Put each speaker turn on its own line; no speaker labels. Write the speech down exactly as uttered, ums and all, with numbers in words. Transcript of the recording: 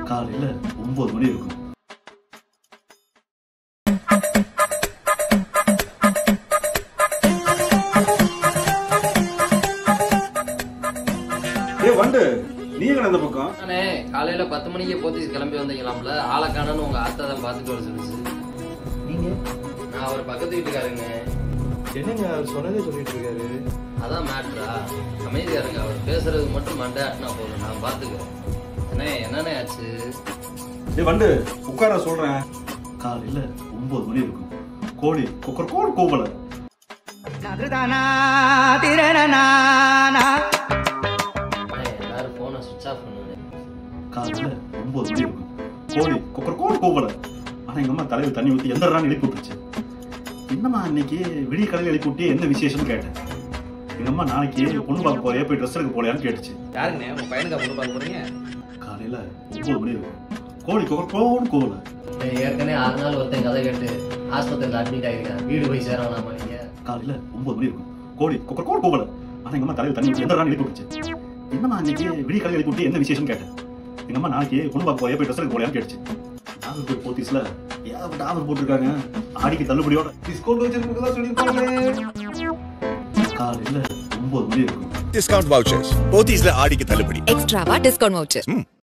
காலையில ஒன்பது மணி இருக்கும்.
ஏய் வண்டு, நீ எங்க அந்த பக்கம்?
அண்ணே, காலையில பத்து மணிக்கு போத்தி கிளம்பி வந்தீங்களாம்ல, ஆளக்கானன்னு உங்க அத்தை தான் பாத்துட்டு வர சொல்லுச்சு.
நீங்க?
நான் அவர் பக்கத்து வீட்டுக்காருங்க.
என்னங்க அவர் சொன்னதே சொல்லிட்டு இருக்காரு?
அதான் மேட்ரா? அமைதியாருங்க, அவர் பேசுறது மட்டும் மண்டையாட்டினா போதும், நான் பாத்துக்கிறேன். அண்ணே, என்னண்ணே ஆச்சு?
ஏய் வண்டு, உட்கார சொல்றேன்.
காலையில ஒன்பது மணி இருக்கும். கோழி கொக்கர் கோல் கோபல.
எல்லாரும் போனை சுவிட்ச் ஆஃப் பண்ணுங்க.
காலையில ஒன்பது மணி இருக்கும். கோழி கொக்கர் கோல் கோபல. ஆனா எங்க அம்மா தலையில தண்ணி ஊத்தி எந்த ரான்னு எழுப்பி விட்டுருச்சு. என்னம்மா இன்னைக்கு விடிய கடையில் எழுப்பி விட்டு என்ன விசேஷம்னு கேட்டேன். எங்க அம்மா நாளைக்கு பொண்ணு பார்க்க போறியா, போய் ட்ரெஸ் எடுக்க போறியான்னு கேட்டுச்சு.
யாருங்கண்ணே உங்க பையனுக்கு பொண்ணு பார்க்க போறீங்க?
காலையில ஒன்பது மணி இருக்கும். கோழி கொக்கர் கோல் கோபல.
ஏற்கனவே ஆறு நாள் ஒருத்தன் கதை கேட்டு ஆஸ்பத்திரியில் அட்மிட் ஆகிருக்கேன். வீடு போய் சேரலாமா நீங்க?
காலையில ஒன்பது மணி இருக்கும். கோழி கொக்கர் கோல் கோபல. ஆனா எங்க அம்மா தலையில தண்ணி ஊத்தி எந்த ரான்னு எழுப்பி விட்டுச்சு. என்னம்மா இன்னைக்கு விடிய கடையில் எழுப்பி விட்டு என்ன விசேஷம்னு கேட்டேன். எங்க அம்மா நாளைக்கு பொண்ணு பார்க்க போறியா, போய் ட்ரெஸ் எடுக்க போறியான்னு கேட்டுச்சு. நாகர்கோயில் போத்தீஸ்ல ஏகப்பட்ட ஆஃபர் போட்டிருக்காங்க. ஆடிக்கு தள்ளுபடியோட
டிஸ்கவுண்ட் வச்சிருக்கதா சொல்லிருக்காங்க.
காலையில ஒன்பது மணி இருக்கும்.
Discount vouchers. POTHYS ஆடிக்கு தள்ளுபடி.
எக்ஸ்ட்ராவா டிஸ்கவுண்ட் வவுச்சர்.